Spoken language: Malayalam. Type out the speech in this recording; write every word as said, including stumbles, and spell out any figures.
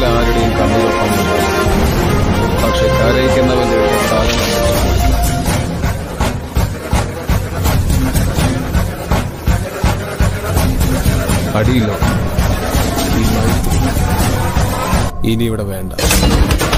പോലെ ആരുടെയും കണ്ണീരൊപ്പമുണ്ട്. പക്ഷെ കരയിക്കുന്നവന്റെ കാലം അടിയില്ലോ. ഇനി ഇവിടെ വേണ്ട.